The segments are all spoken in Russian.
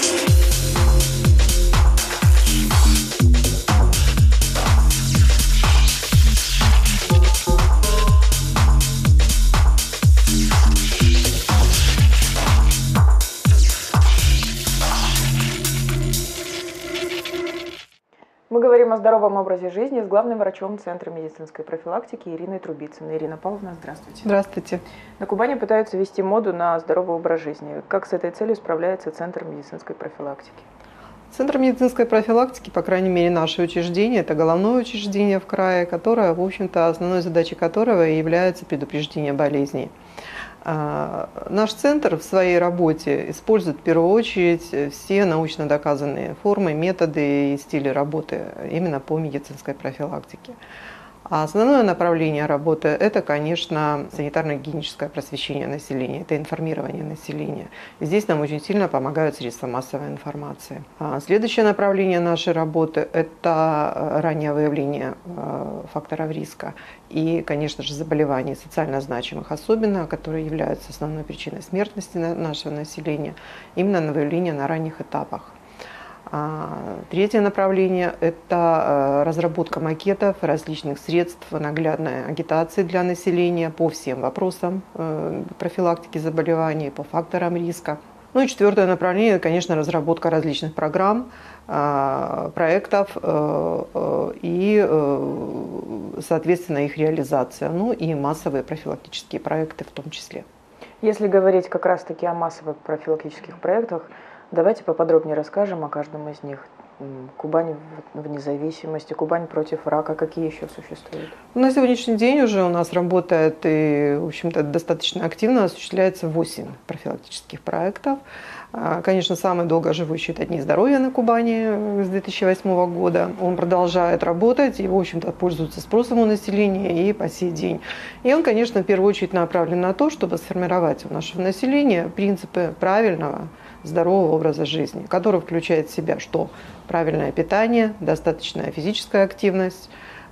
Мы говорим о здоровом образе жизни с главным врачом Центра медицинской профилактики Ириной Трубицыной. Ирина Павловна, здравствуйте. Здравствуйте. На Кубани пытаются ввести моду на здоровый образ жизни. Как с этой целью справляется Центр медицинской профилактики? Центр медицинской профилактики, по крайней мере, наше учреждение, это головное учреждение в крае, которое, в общем-то, основной задачей которого является предупреждение болезней. Наш центр в своей работе использует в первую очередь все научно доказанные формы, методы и стили работы именно по медицинской профилактике. А основное направление работы – это, конечно, санитарно-гигиеническое просвещение населения, это информирование населения. И здесь нам очень сильно помогают средства массовой информации. Следующее направление нашей работы – это раннее выявление факторов риска и, конечно же, заболеваний социально значимых, особенно, которые являются основной причиной смертности нашего населения, именно на выявление на ранних этапах. Третье направление – это разработка макетов, различных средств наглядной агитации для населения по всем вопросам профилактики заболеваний, по факторам риска. Ну и четвертое направление – это, конечно, разработка различных программ, проектов и, соответственно, их реализация, ну и массовые профилактические проекты в том числе. Если говорить как раз-таки о массовых профилактических проектах, давайте поподробнее расскажем о каждом из них. Кубань вне зависимости, Кубань против рака, какие еще существуют? На сегодняшний день уже у нас работает и, в общем-то, достаточно активно осуществляется 8 профилактических проектов. Конечно, самый долгоживущий – это Дни здоровья на Кубани с 2008 года. Он продолжает работать и, в общем-то, пользуется спросом у населения и по сей день. И он, конечно, в первую очередь направлен на то, чтобы сформировать у нашего населения принципы правильного, здорового образа жизни, который включает в себя что? Правильное питание, достаточная физическая активность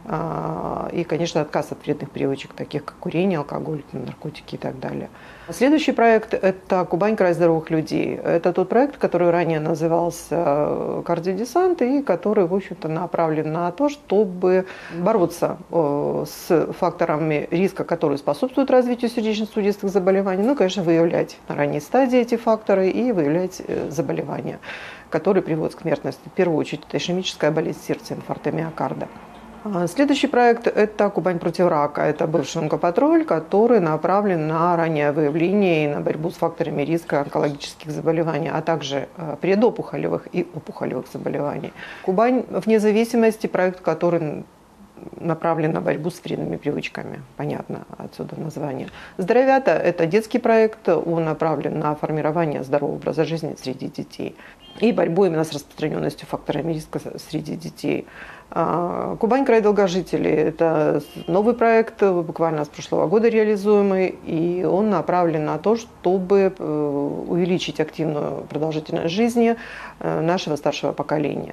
и, конечно, отказ от вредных привычек, таких как курение, алкоголь, наркотики и так далее. Следующий проект – это «Кубань. Край здоровых людей». Это тот проект, который ранее назывался «Кардиодесант» и который, в общем-то, направлен на то, чтобы бороться с факторами риска, которые способствуют развитию сердечно-сосудистых заболеваний, ну, конечно, выявлять на ранней стадии эти факторы и выявлять заболевания, которые приводят к смертности. В первую очередь, это ишемическая болезнь сердца, инфаркт миокарда. Следующий проект – это «Кубань против рака». Это бывший онкопатруль, который направлен на раннее выявление и на борьбу с факторами риска онкологических заболеваний, а также предопухолевых и опухолевых заболеваний. «Кубань вне зависимости» – проект, который направлен на борьбу с вредными привычками. Понятно, отсюда название. «Здоровята» – это детский проект, он направлен на формирование здорового образа жизни среди детей и борьбу именно с распространенностью факторами риска среди детей. «Кубань. Край долгожителей» – это новый проект, буквально с прошлого года реализуемый, и он направлен на то, чтобы увеличить активную продолжительность жизни нашего старшего поколения.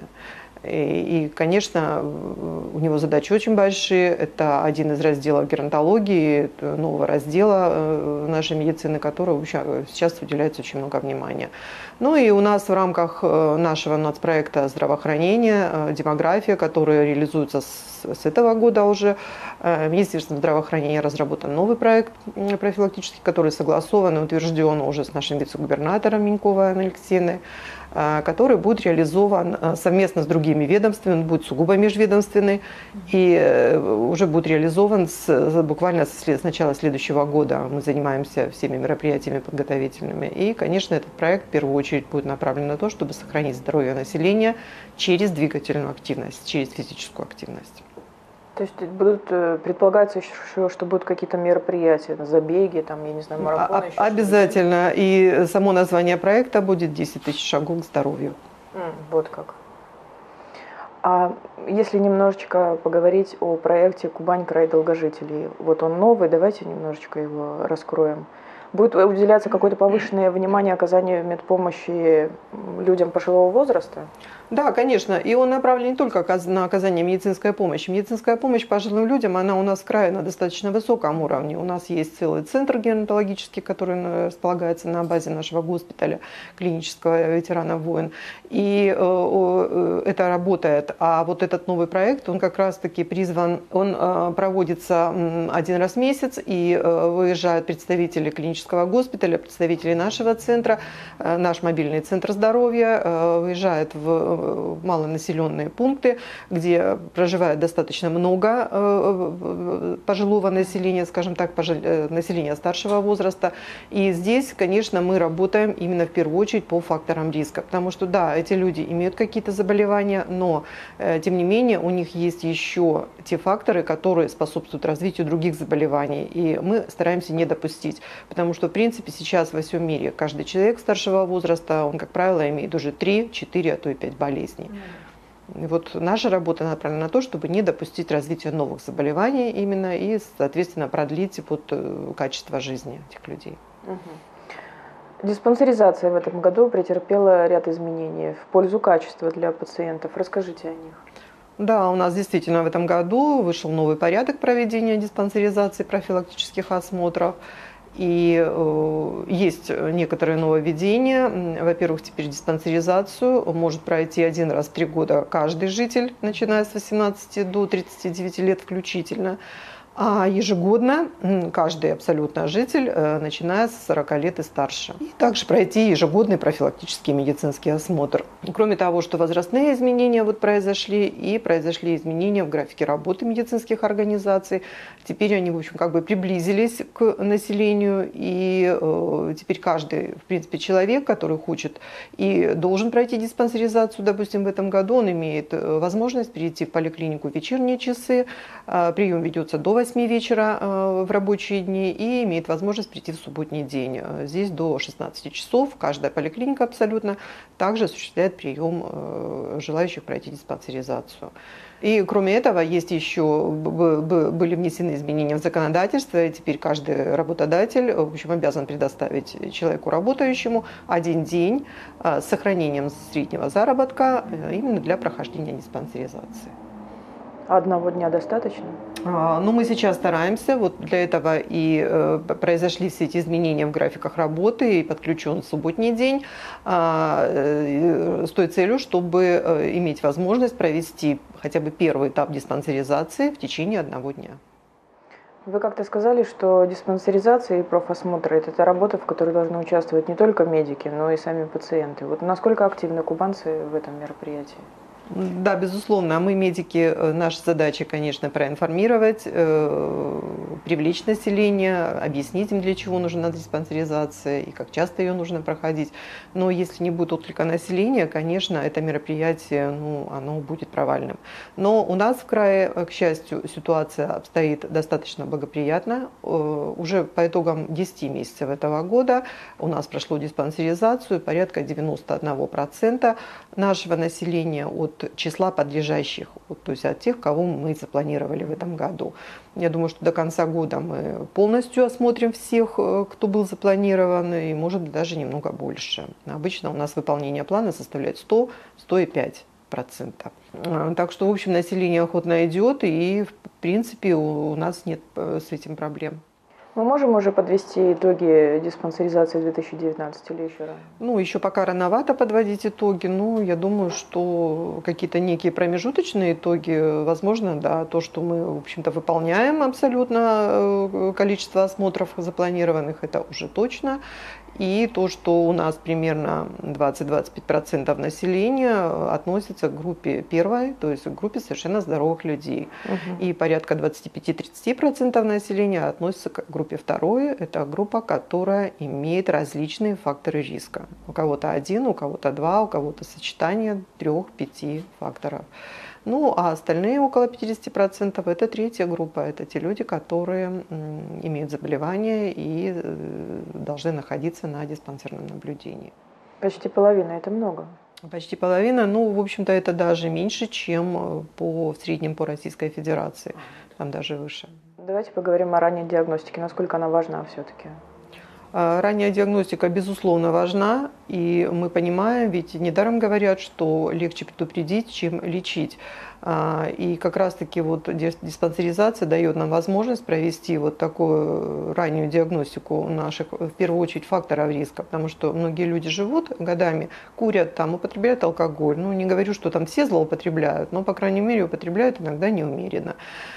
И, конечно, у него задачи очень большие. Это один из разделов геронтологии, нового раздела нашей медицины, которому сейчас уделяется очень много внимания. Ну и у нас в рамках нашего нацпроекта здравоохранения, демография, которая реализуется с этого года уже, Министерством здравоохранения разработан новый проект профилактический, который согласован и утвержден уже с нашим вице-губернатором Миньковой Анной Алексеевной, который будет реализован совместно с другими ведомствами, он будет сугубо межведомственный и уже будет реализован буквально с начала следующего года. Мы занимаемся всеми мероприятиями подготовительными. И, конечно, этот проект в первую очередь будет направлен на то, чтобы сохранить здоровье населения через двигательную активность, через физическую активность. То есть предполагается еще, что будут какие-то мероприятия, забеги, там, я не знаю, марафоны? Обязательно. И само название проекта будет «10 тысяч шагов к здоровью». Вот как. А если немножечко поговорить о проекте «Кубань. Край долгожителей». Вот он новый, давайте немножечко его раскроем. Будет уделяться какое-то повышенное внимание оказанию медпомощи людям пожилого возраста? Да, конечно. И он направлен не только на оказание медицинской помощи. Медицинская помощь пожилым людям, она у нас в крае на достаточно высоком уровне. У нас есть целый центр геронтологический, который располагается на базе нашего госпиталя клинического ветеранов войн. И это работает. А вот этот новый проект, он как раз-таки призван, он проводится один раз в месяц, и выезжают представители клинического госпиталя, представители нашего центра, наш мобильный центр здоровья, выезжает в малонаселенные пункты, где проживает достаточно много пожилого населения, скажем так, населения старшего возраста. И здесь, конечно, мы работаем именно в первую очередь по факторам риска. Потому что, да, эти люди имеют какие-то заболевания, но, тем не менее, у них есть еще те факторы, которые способствуют развитию других заболеваний. И мы стараемся не допустить. Потому что, в принципе, сейчас во всем мире каждый человек старшего возраста, он, как правило, имеет уже 3, 4, а то и 5 болезней. И вот наша работа направлена на то, чтобы не допустить развития новых заболеваний именно и, соответственно, продлить качество жизни этих людей. Диспансеризация в этом году претерпела ряд изменений в пользу качества для пациентов. Расскажите о них. Да, у нас действительно в этом году вышел новый порядок проведения диспансеризации профилактических осмотров. И есть некоторые нововведения. Во-первых, теперь диспансеризацию может пройти один раз в 3 года каждый житель, начиная с 18 до 39 лет включительно. А ежегодно каждый абсолютно житель, начиная с 40 лет и старше. И также пройти ежегодный профилактический медицинский осмотр. Кроме того, что возрастные изменения произошли, и произошли изменения в графике работы медицинских организаций. Теперь они, в общем, как бы приблизились к населению, и теперь каждый, в принципе, человек, который хочет и должен пройти диспансеризацию, допустим, в этом году, он имеет возможность перейти в поликлинику в вечерние часы. Прием ведется до 8 вечера в рабочие дни и имеет возможность прийти в субботний день. Здесь до 16 часов каждая поликлиника абсолютно также осуществляет прием желающих пройти диспансеризацию. И кроме этого, есть еще, были внесены изменения в законодательство, и теперь каждый работодатель, в общем, обязан предоставить человеку работающему 1 день с сохранением среднего заработка именно для прохождения диспансеризации. Одного дня достаточно? Ну, мы сейчас стараемся, вот для этого и произошли все эти изменения в графиках работы, и подключен субботний день с той целью, чтобы иметь возможность провести хотя бы первый этап диспансеризации в течение 1 дня. Вы как-то сказали, что диспансеризация и профосмотры – это та работа, в которой должны участвовать не только медики, но и сами пациенты. Вот насколько активны кубанцы в этом мероприятии? Да, безусловно. Мы, медики, наша задача, конечно, проинформировать, привлечь население, объяснить им, для чего нужна диспансеризация и как часто ее нужно проходить. Но если не будет отклика населения, конечно, это мероприятие, оно будет провальным. Но у нас в крае, к счастью, ситуация обстоит достаточно благоприятно. Уже по итогам 10 месяцев этого года у нас прошло диспансеризацию порядка 91% нашего населения от числа подлежащих, то есть от тех, кого мы запланировали в этом году. Я думаю, что до конца года мы полностью осмотрим всех, кто был запланирован, и может быть даже немного больше. Обычно у нас выполнение плана составляет 100-105%. Так что, в общем, население охотно идет, и, в принципе, у нас нет с этим проблем. Мы можем уже подвести итоги диспансеризации 2019 или еще рано? Еще пока рановато подводить итоги. Я думаю, что какие-то некие промежуточные итоги, возможно, да, то, что мы, в общем-то, выполняем абсолютно количество осмотров запланированных, это уже точно. И то, что у нас примерно 20-25% населения относится к группе первой, то есть к группе совершенно здоровых людей. И порядка 25-30% населения относится к группе второй. Это группа, которая имеет различные факторы риска. У кого-то 1, у кого-то 2, у кого-то сочетание 3-5 факторов. А остальные около 50% это 3-я группа. Это те люди, которые имеют заболевания и должны находиться на диспансерном наблюдении. Почти половина, это много. Почти половина, в общем-то, это даже меньше, чем в среднем по Российской Федерации. Там даже выше. Давайте поговорим о ранней диагностике. Насколько она важна все-таки? Ранняя диагностика, безусловно, важна, и мы понимаем, ведь недаром говорят, что легче предупредить, чем лечить. И как раз-таки вот диспансеризация дает нам возможность провести вот такую раннюю диагностику наших, в первую очередь, факторов риска, потому что многие люди живут годами, курят, там, употребляют алкоголь. Ну, не говорю, что там все злоупотребляют, но, по крайней мере, употребляют иногда неумеренно.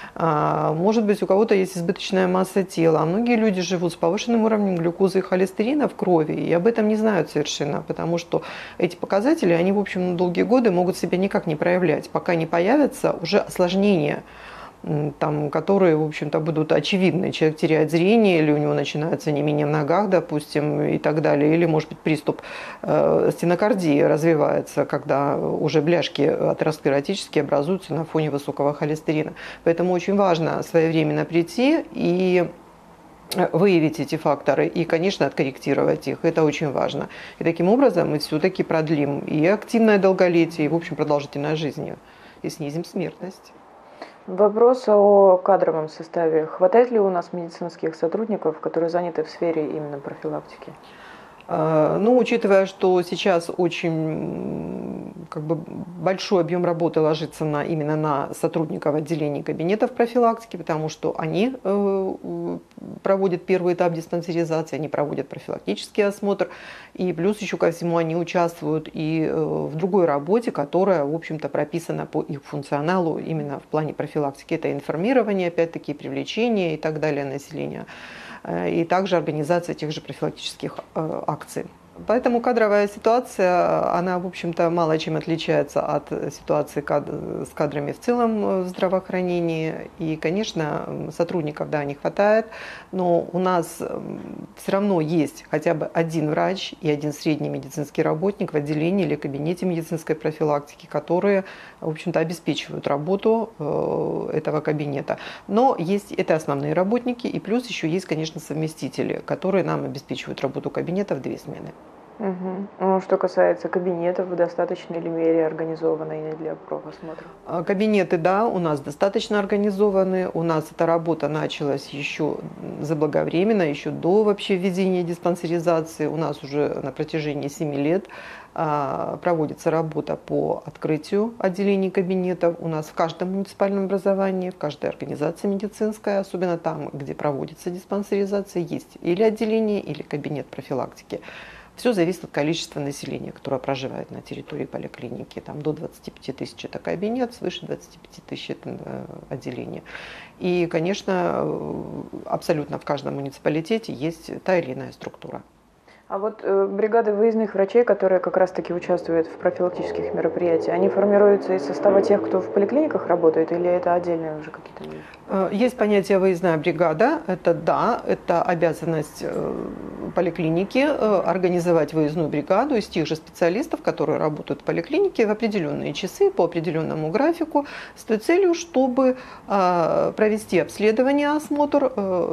Может быть, у кого-то есть избыточная масса тела, а многие люди живут с повышенным уровнем глюкозы и холестерина в крови, и об этом не знают совершенно, потому что эти показатели, они, в общем, на долгие годы могут себя никак не проявлять, пока не появятся уже осложнения, там, которые, в общем-то, будут очевидны. Человек теряет зрение, или у него начинается онемение в ногах, допустим, и так далее. Или, может быть, приступ стенокардии развивается, когда уже бляшки атеросклеротические образуются на фоне высокого холестерина. Поэтому очень важно своевременно прийти и выявить эти факторы и, конечно, откорректировать их. Это очень важно. И таким образом мы все-таки продлим и активное долголетие, и, в общем, продолжительность жизни, и снизим смертность. Вопрос о кадровом составе. Хватает ли у нас медицинских сотрудников, которые заняты в сфере именно профилактики? Ну, учитывая, что сейчас очень большой объем работы ложится именно на сотрудников отделений кабинетов профилактики, потому что они проводят первый этап диспансеризации, они проводят профилактический осмотр, и плюс еще ко всему они участвуют и в другой работе, которая, в общем-то, прописана по их функционалу именно в плане профилактики. Это информирование, опять-таки, привлечение и так далее населения, и также организация тех же профилактических акций. Поэтому кадровая ситуация, она, в общем-то, мало чем отличается от ситуации с кадрами в целом в здравоохранении. И, конечно, сотрудников, да, не хватает, но у нас все равно есть хотя бы один врач и один средний медицинский работник в отделении или кабинете медицинской профилактики, которые, в общем-то, обеспечивают работу этого кабинета. Но есть это основные работники, и плюс еще есть, конечно, совместители, которые нам обеспечивают работу кабинета в 2 смены. Угу. Ну, что касается кабинетов, в достаточной ли мере организованы для профосмотра? Кабинеты, да, у нас достаточно организованы. У нас эта работа началась еще заблаговременно, еще до вообще введения диспансеризации. У нас уже на протяжении 7 лет проводится работа по открытию отделений кабинетов. У нас в каждом муниципальном образовании, в каждой организации медицинской, особенно там, где проводится диспансеризация, есть или отделение, или кабинет профилактики. Все зависит от количества населения, которое проживает на территории поликлиники. Там до 25 тысяч это кабинет, свыше 25 тысяч это отделение. И, конечно, абсолютно в каждом муниципалитете есть та или иная структура. А вот бригады выездных врачей, которые как раз-таки участвуют в профилактических мероприятиях, они формируются из состава тех, кто в поликлиниках работает, или это отдельные уже какие-то? Есть понятие выездная бригада. Это да, это обязанность поликлиники организовать выездную бригаду из тех же специалистов, которые работают в поликлинике в определенные часы по определенному графику с той целью, чтобы провести обследование, осмотр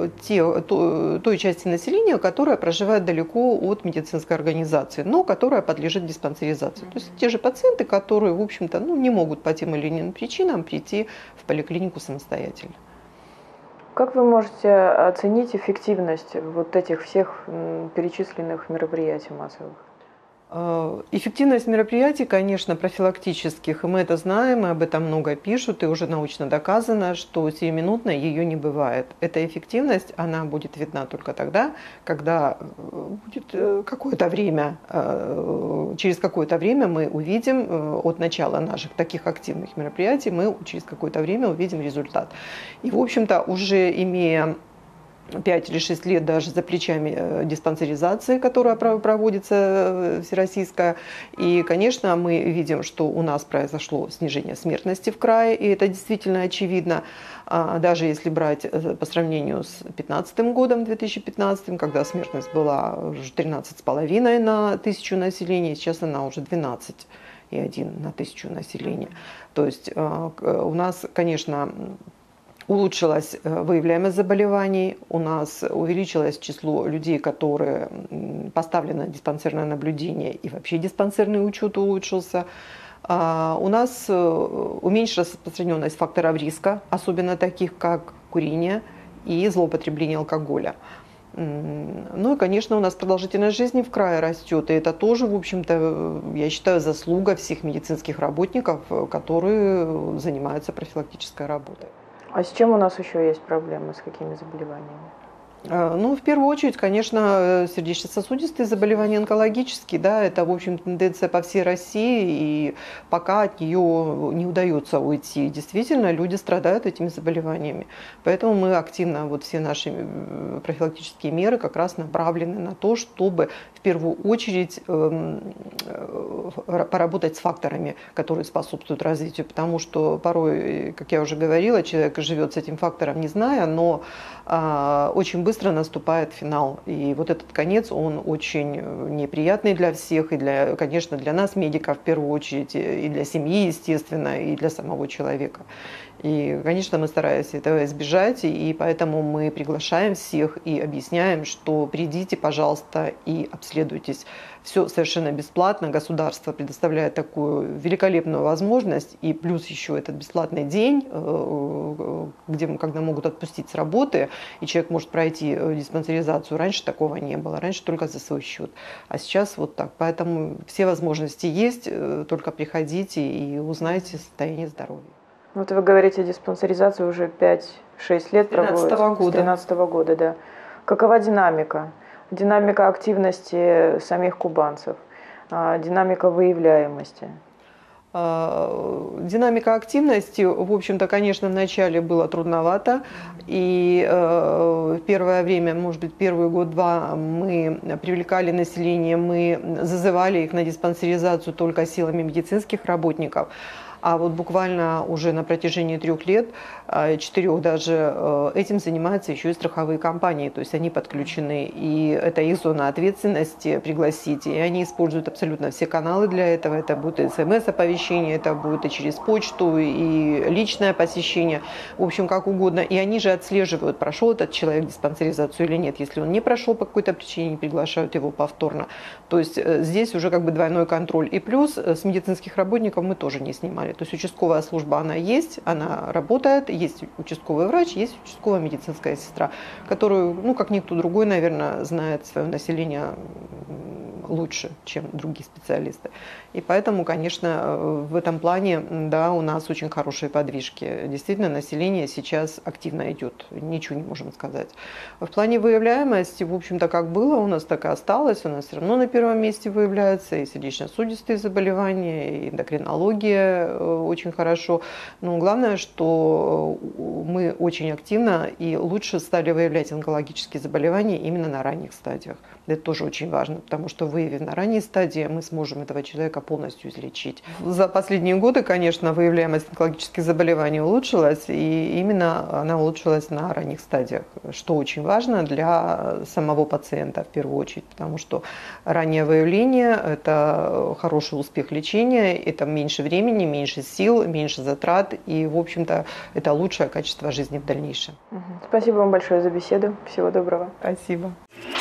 той части населения, которая проживает далеко от медицинской организации, но которая подлежит диспансеризации. То есть те же пациенты, которые, в общем-то, не могут по тем или иным причинам прийти в поликлинику самостоятельно. Как вы можете оценить эффективность вот этих всех перечисленных мероприятий массовых? Эффективность мероприятий, конечно, профилактических, и мы это знаем, и об этом много пишут, и уже научно доказано, что сиюминутно ее не бывает. Эта эффективность, она будет видна только тогда, когда будет какое-то время, через какое-то время мы увидим от начала наших таких активных мероприятий, мы через какое-то время увидим результат. И, в общем-то, уже имея 5 или 6 лет даже за плечами диспансеризации, которая проводится всероссийская. И, конечно, мы видим, что у нас произошло снижение смертности в крае, и это действительно очевидно. Даже если брать по сравнению с 2015 годом, 2015, когда смертность была уже 13,5 на 1000 населения, сейчас она уже 12,1 на 1000 населения. То есть у нас, конечно, улучшилась выявляемость заболеваний, у нас увеличилось число людей, которые поставлены на диспансерное наблюдение, и вообще диспансерный учет улучшился. У нас уменьшилась распространенность факторов риска, особенно таких как курение и злоупотребление алкоголя. Ну и, конечно, у нас продолжительность жизни в крае растет, и это тоже, в общем-то, я считаю, заслуга всех медицинских работников, которые занимаются профилактической работой. А с чем у нас еще есть проблемы, с какими заболеваниями? Ну, в первую очередь, конечно, сердечно-сосудистые заболевания, онкологические, да, это, в общем, тенденция по всей России, и пока от нее не удается уйти. Действительно, люди страдают этими заболеваниями. Поэтому мы активно, вот все наши профилактические меры как раз направлены на то, чтобы в первую очередь поработать с факторами, которые способствуют развитию, потому что порой, как я уже говорила, человек живет с этим фактором, не зная, но очень быстро наступает финал. И вот этот конец, он очень неприятный для всех, и, конечно, для нас, медиков, в первую очередь, и для семьи, естественно, и для самого человека. И, конечно, мы стараемся этого избежать, и поэтому мы приглашаем всех и объясняем, что придите, пожалуйста, и обследуйтесь. Все совершенно бесплатно, государство предоставляет такую великолепную возможность, и плюс еще этот бесплатный день, когда могут отпустить с работы, и человек может пройти диспансеризацию. Раньше такого не было, раньше только за свой счет, а сейчас вот так. Поэтому все возможности есть, только приходите и узнайте состояние здоровья. Вот вы говорите, диспансеризацию уже 5-6 лет проводится. С 2013 года, да. Какова динамика? Динамика активности самих кубанцев, динамика выявляемости? Динамика активности, в общем-то, конечно, вначале было трудновато. И первое время, может быть, первый год-два мы привлекали население, мы зазывали их на диспансеризацию только силами медицинских работников. А вот буквально уже на протяжении 3 лет, 4 даже, этим занимаются еще и страховые компании. То есть они подключены, и это их зона ответственности пригласить. И они используют абсолютно все каналы для этого. Это будет и СМС-оповещение, это будет и через почту, и личное посещение. В общем, как угодно. И они же отслеживают, прошел этот человек диспансеризацию или нет. Если он не прошел по какой-то причине, не приглашают его повторно. То есть здесь уже как бы двойной контроль. И плюс с медицинских работников мы тоже не снимали. То есть участковая служба, она есть, она работает, есть участковый врач, есть участковая медицинская сестра, которую, ну, как никто другой, наверное, знает свое население лучше, чем другие специалисты. И поэтому, конечно, в этом плане, да, у нас очень хорошие подвижки. Действительно, население сейчас активно идет, ничего не можем сказать. В плане выявляемости, в общем-то, как было, у нас так и осталось. У нас все равно на первом месте выявляются и сердечно-сосудистые заболевания, и эндокринология очень хорошо. Но главное, что мы очень активно и лучше стали выявлять онкологические заболевания именно на ранних стадиях. Это тоже очень важно, потому что выявив на ранней стадии, мы сможем этого человека полностью излечить. За последние годы, конечно, выявляемость онкологических заболеваний улучшилась, и именно она улучшилась на ранних стадиях, что очень важно для самого пациента в первую очередь, потому что раннее выявление – это хороший успех лечения, это меньше времени, меньше сил, меньше затрат, и, в общем-то, это лучшее качество жизни в дальнейшем. Спасибо вам большое за беседу. Всего доброго. Спасибо.